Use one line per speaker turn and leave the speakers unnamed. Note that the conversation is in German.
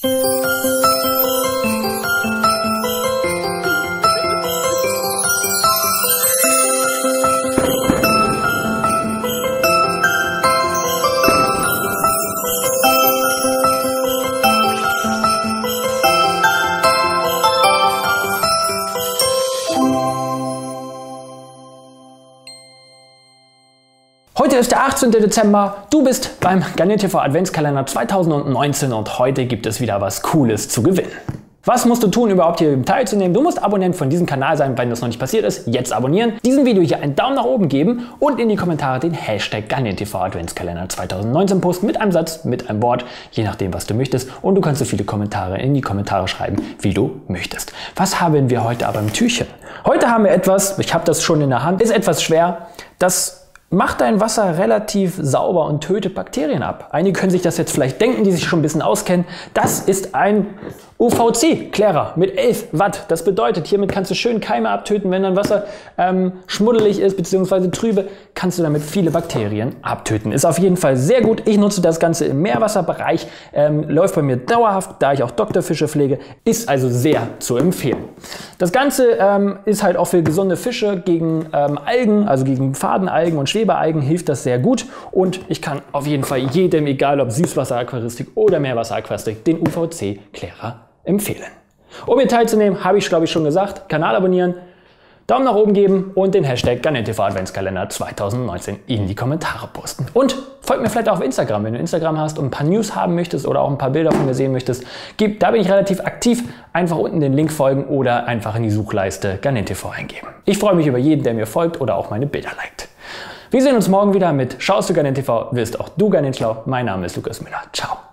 Heute ist der 18. Dezember, du bist beim Garnier TV Adventskalender 2019 und heute gibt es wieder was Cooles zu gewinnen. Was musst du tun, überhaupt hier teilzunehmen? Du musst Abonnent von diesem Kanal sein, wenn das noch nicht passiert ist. Jetzt abonnieren, diesem Video hier einen Daumen nach oben geben und in die Kommentare den Hashtag Garnier TV Adventskalender 2019 posten mit einem Satz, mit einem Wort, je nachdem, was du möchtest. Und du kannst so viele Kommentare in die Kommentare schreiben, wie du möchtest. Was haben wir heute aber im Türchen? Heute haben wir etwas, ich habe das schon in der Hand, ist etwas schwer, das macht dein Wasser relativ sauber und tötet Bakterien ab. Einige können sich das jetzt vielleicht denken, die sich schon ein bisschen auskennen. Das ist ein UVC-Klärer mit 11 Watt. Das bedeutet, hiermit kannst du schön Keime abtöten. Wenn dein Wasser schmuddelig ist bzw. trübe, kannst du damit viele Bakterien abtöten. Ist auf jeden Fall sehr gut. Ich nutze das Ganze im Meerwasserbereich. Läuft bei mir dauerhaft, da ich auch Doktorfische pflege. Ist also sehr zu empfehlen. Das Ganze ist halt auch für gesunde Fische gegen Algen, also gegen Fadenalgen und Schwebealgen hilft das sehr gut. Und ich kann auf jeden Fall jedem, egal ob Süßwasseraquaristik oder Meerwasseraquaristik, den UVC-Klärer empfehlen. Um hier teilzunehmen, habe ich glaube ich schon gesagt, Kanal abonnieren, Daumen nach oben geben und den Hashtag Garnier TV Adventskalender 2019 in die Kommentare posten. Und folgt mir vielleicht auch auf Instagram, wenn du Instagram hast und ein paar News haben möchtest oder auch ein paar Bilder von mir sehen möchtest. Da bin ich relativ aktiv. Einfach unten den Link folgen oder einfach in die Suchleiste Garnier TV eingeben. Ich freue mich über jeden, der mir folgt oder auch meine Bilder liked. Wir sehen uns morgen wieder mit Schaust du Garnier TV, wirst auch du Garnier schlau. Mein Name ist Lukas Müller. Ciao.